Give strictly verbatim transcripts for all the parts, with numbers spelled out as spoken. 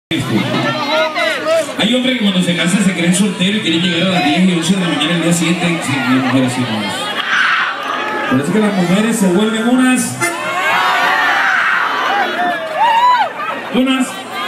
Hay hombres que cuando se casan se creen solteros y quieren llegar a las diez y once de la mañana el día siguiente. Sí, las mujeres así no es. Por eso que las mujeres se vuelven unas... Unas...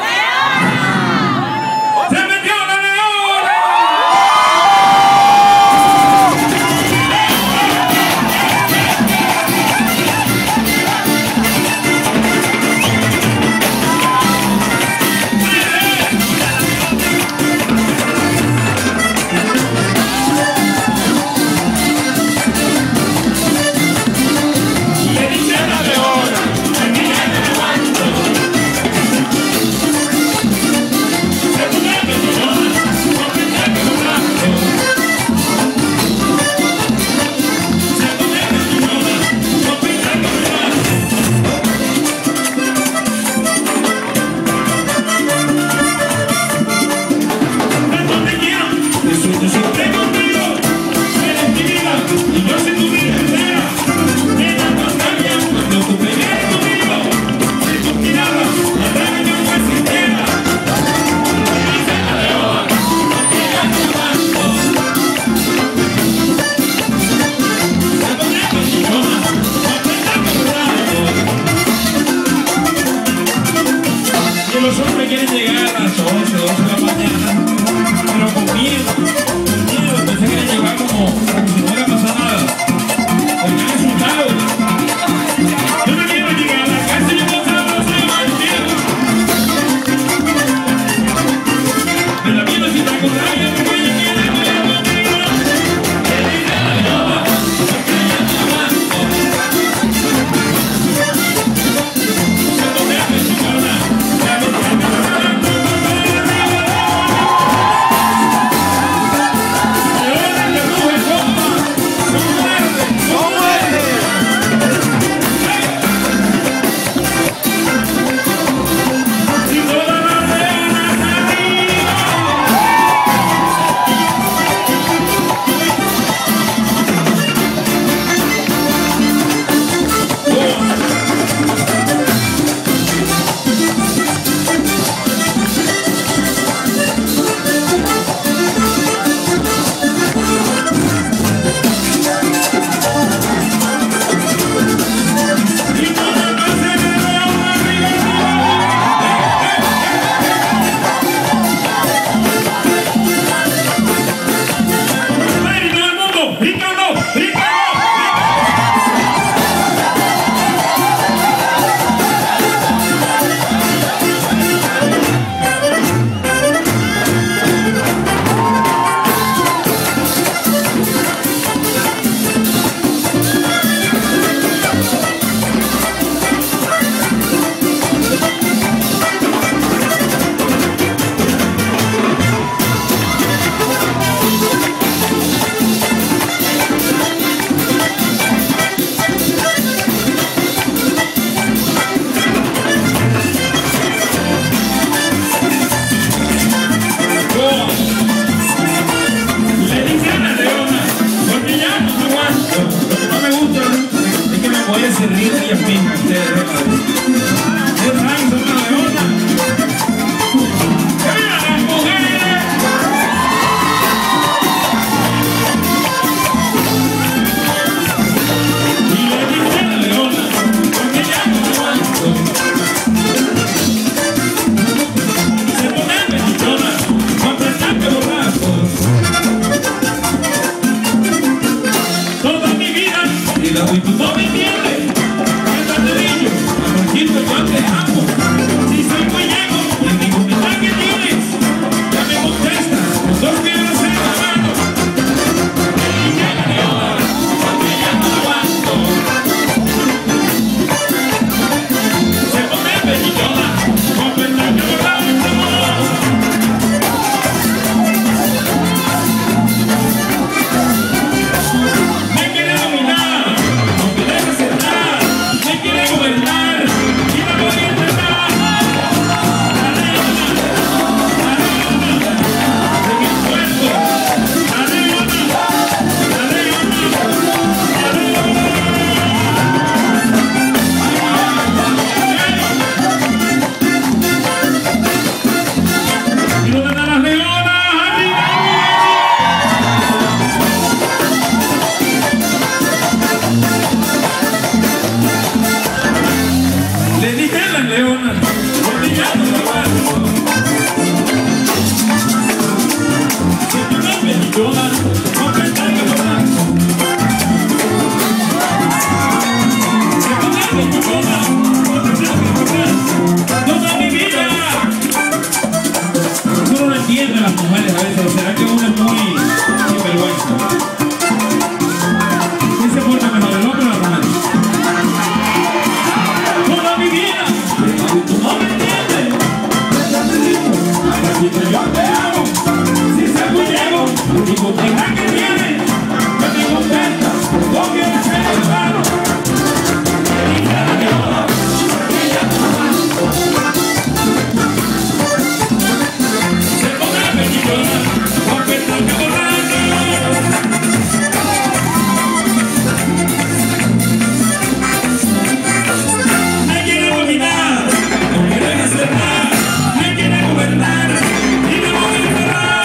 los hombres quieren llegar a las once, doce de la mañana, pero con miedo, con miedo, pensé que quieren llegar como, como si no hubiera pasado nada, porque han asustado. Yo no quiero llegar a la casa y yo no sabía no se va a decir. De la mierda si está con rabia, porque ella quiere morir contigo. Que dice la llama, porque ella no aguanto. Se contesta en su cara. Dice yo te amo, si se pudiera, y con la que tiene, yo te contenta, con que eres el hermano. Y cada día, ella se pone pellizcona, porque está borracha. Me quiere dominar, no quiere hacer nada, me quiere gobernar y me voy a encerrar.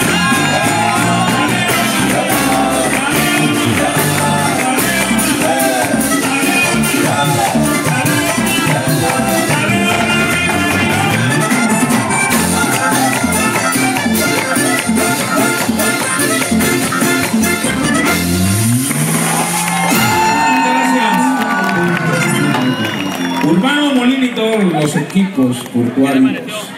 Urbano Molina y todos los equipos portuarios.